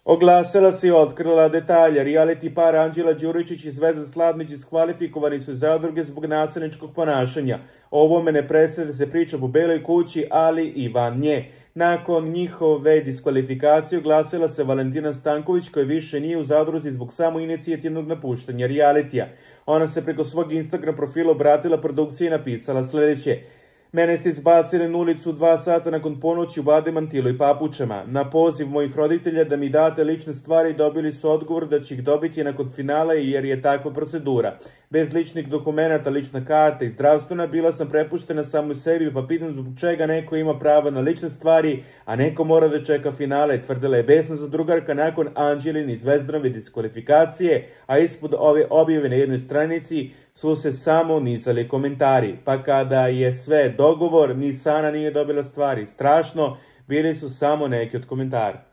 Oglasila se i otkrila detalje. Reality par Anđela Đuričić i Zvezdan Slavnić diskvalifikovani su iz zadruge zbog nasilničkog ponašanja. O ovome ne prestaje da se priča po Beloj kući, ali i van nje. Nakon njihove diskvalifikacije oglasila se Valentina Stanković, koja više nije u zadruzi zbog samoinicijativnog napuštanja realitija. Ona se preko svog Instagram profila obratila produkciji i napisala sljedeće: "Mene ste izbacili na ulicu 2 sata nakon ponoći u bade mantilu i papučama. Na poziv mojih roditelja da mi date lične stvari dobili su odgovor da će ih dobiti nakon finala jer je takva procedura. Bez ličnih dokumenata, lična karta i zdravstvena bila sam prepuštena samo sebi, pa pitam zbog čega neko ima prava na lične stvari, a neko mora da čeka finale", tvrdila je besna zadrugarka nakon Anđeline i Zvezdanove diskvalifikacije, a ispod ove objave na jednoj stranici su se samo nizali komentari. Pa kada je sve dogovor, ni Sana nije dobila stvari. Strašno, bili su samo neki od komentara.